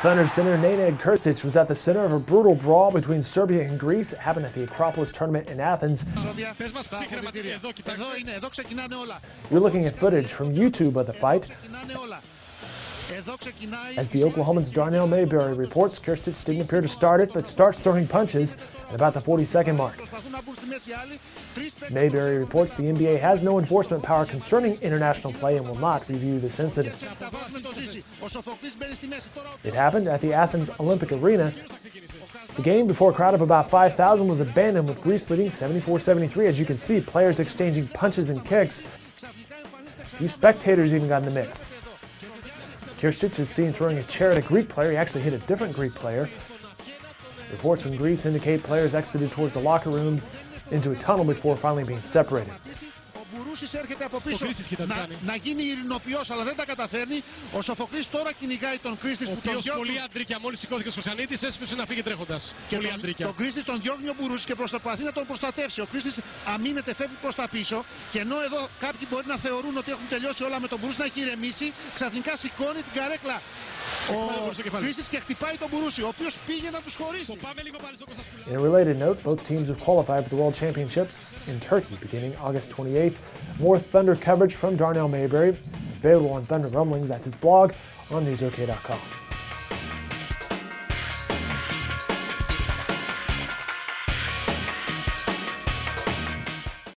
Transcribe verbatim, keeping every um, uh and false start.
Thunder center Nenad Krstic was at the center of a brutal brawl between Serbia and Greece. It happened at the Acropolis Tournament in Athens. You're looking at footage from YouTube of the fight. As the Oklahoman's Darnell Mayberry reports, Krstic didn't appear to start it, but starts throwing punches at about the forty-second mark. Mayberry reports the N B A has no enforcement power concerning international play and will not review this incident. It happened at the Athens Olympic Arena. The game, before a crowd of about five thousand, was abandoned with Greece leading seventy-four seventy-three. As you can see, players exchanging punches and kicks. A few spectators even got in the mix. Krstic is seen throwing a chair at a Greek player. He actually hit a different Greek player. Reports from Greece indicate players exited towards the locker rooms into a tunnel before finally being separated. Μπουρούσης έρχεται από πίσω να, να γίνει ειρηνοποιός, αλλά δεν τα καταφέρνει. Ο Σοφοκλής τώρα κυνηγάει τον Κριστικ που τον διώχνει. Πολύ αντρίκια, μόλις σηκώθηκε ο Χρυσανίτης, έσπευσε να φύγει τρέχοντας. Και πολύ αντρίκια. Τον Κριστικ τον διώχνει ο Μπουρούσης και προσπαθεί να τον προστατεύσει. Ο Κριστικ αμήνεται, φεύγει προς τα πίσω. Και ενώ εδώ κάποιοι μπορεί να θεωρούν ότι έχουν τελειώσει όλα με τον Μπουρούση να έχει ηρεμήσει, ξαφνικά σηκώνει την καρέκλα ο Κριστικ και χτυπάει τον Μπουρούση, ο οποίος πήγε να τους χωρίσει. In a related note, both teams have qualified for the World Championships in Turkey beginning August twenty-eighth. More Thunder coverage from Darnell Mayberry, available on Thunder Rumblings. That's his blog on news O K dot com.